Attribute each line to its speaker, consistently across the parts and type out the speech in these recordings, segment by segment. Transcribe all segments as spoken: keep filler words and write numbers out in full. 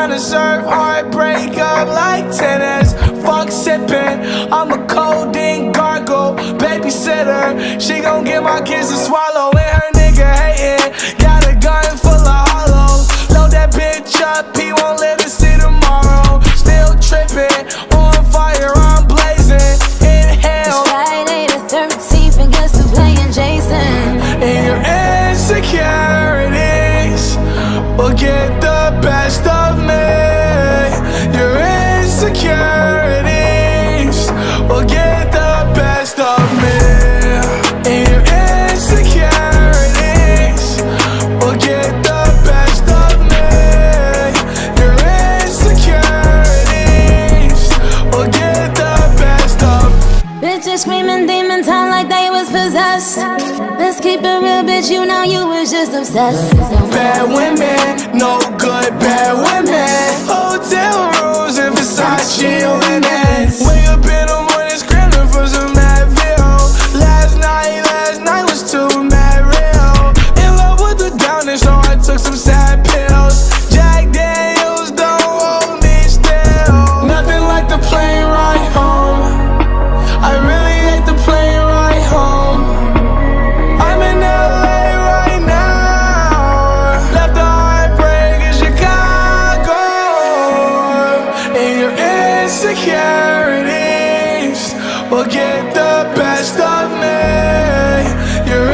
Speaker 1: tryna serve heartbreak up like tennis. Fuck sippin', I'm a codeine gargle babysitter. She gon' get my kids to swallow, and her nigga hatin'. Got a gun full of hollows. Load that bitch up, he won't let us see tomorrow. Still trippin', on fire, I'm blazing. Inhale.
Speaker 2: It's Friday the thirteenth and guess who's playing Jason?
Speaker 1: And your insecurities will get the best of me. Your insecurities will get the best of me. And your insecurities will get the best of me. Your insecurities will get the best of me.
Speaker 2: Bitches screaming demon time like they was possessed. Let's keep it real, bitch, you know you was just obsessed.
Speaker 1: Bad women, no good bad women. Hotel rooms and Versace linens. Wake up in the morning screaming for some Advil. Last night, last night was too mad real. In love with the downer, so I took some sad pills. Jack Daniels don't hold me still. Nothing like the plane ride home. I really hate the plane ride home. I'm in L A right now. Left the heartbreak in Chicago. And your insecurities will get the best of me. Your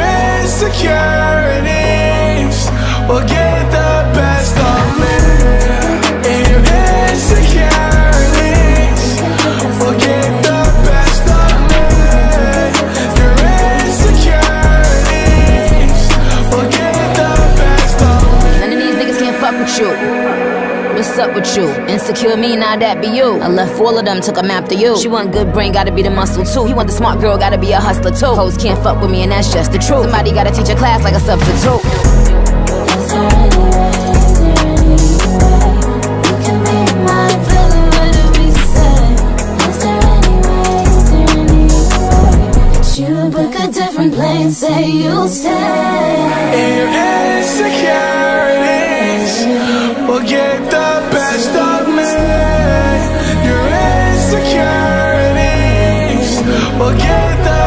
Speaker 1: insecurities will get the best of me. And your insecurities will get the best of me. Your insecurities will get the best of me.
Speaker 2: None of these niggas can't fuck with you. What's up with you? Insecure me, now that be you. I left all of them, took them after you. She want good brain, gotta be the muscle too. He want the smart girl, gotta be a hustler too. Hoes can't fuck with me and that's just the truth. Somebody gotta teach a class like a substitute. Is there any way, is there any way you can be mine? Feeling what do we say? Is there any way, is there any way that you book a different plane, say you'll stay?
Speaker 1: And your insecurities will get the best of me. Your insecurities will get the